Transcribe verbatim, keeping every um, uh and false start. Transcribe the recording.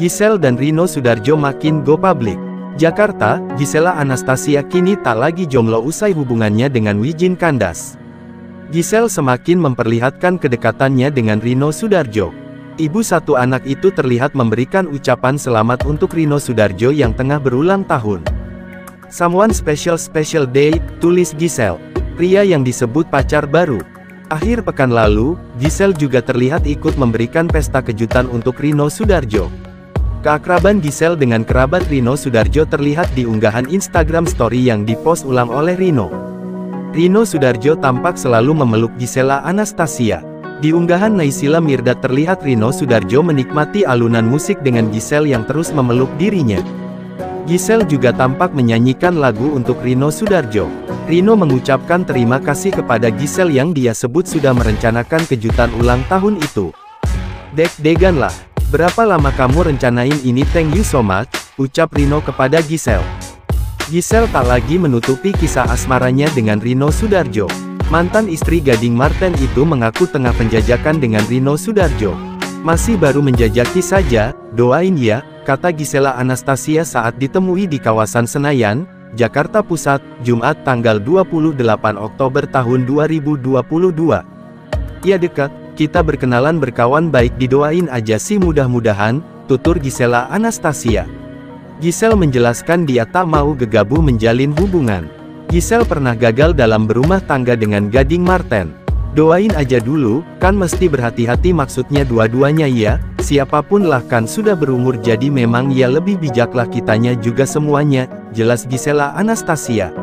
Gisel dan Rino Soedarjo makin go public. Jakarta, Gisela Anastasia kini tak lagi jomblo usai hubungannya dengan Wijin Kandas. Gisel semakin memperlihatkan kedekatannya dengan Rino Soedarjo. Ibu satu anak itu terlihat memberikan ucapan selamat untuk Rino Soedarjo yang tengah berulang tahun. "Someone special special day," tulis Gisel, pria yang disebut pacar baru. Akhir pekan lalu, Gisel juga terlihat ikut memberikan pesta kejutan untuk Rino Soedarjo. Keakraban Gisel dengan kerabat Rino Soedarjo terlihat di unggahan Instagram Story yang dipost ulang oleh Rino. Rino Soedarjo tampak selalu memeluk Gisela Anastasia. Di unggahan Naysila Mirdad terlihat Rino Soedarjo menikmati alunan musik dengan Gisel yang terus memeluk dirinya. Gisel juga tampak menyanyikan lagu untuk Rino Soedarjo. Rino mengucapkan terima kasih kepada Gisel yang dia sebut sudah merencanakan kejutan ulang tahun itu. "Deg-degan lah. Berapa lama kamu rencanain ini? Thank you so much," ucap Rino kepada Gisel. Gisel tak lagi menutupi kisah asmaranya dengan Rino Soedarjo. Mantan istri Gading Marten itu mengaku tengah penjajakan dengan Rino Soedarjo. "Masih baru menjajaki saja, doain ya," kata Gisela Anastasia saat ditemui di kawasan Senayan, Jakarta Pusat, Jumat tanggal dua puluh delapan Oktober tahun dua ribu dua puluh dua. "Ya dekat, kita berkenalan berkawan baik, didoain aja sih mudah-mudahan," tutur Gisela Anastasia. Gisel menjelaskan dia tak mau gegabah menjalin hubungan. Gisel pernah gagal dalam berumah tangga dengan Gading Marten. "Doain aja dulu, kan mesti berhati-hati, maksudnya dua-duanya ya, siapapun lah kan sudah berumur jadi memang ya lebih bijaklah kitanya juga semuanya," jelas Gisela Anastasia.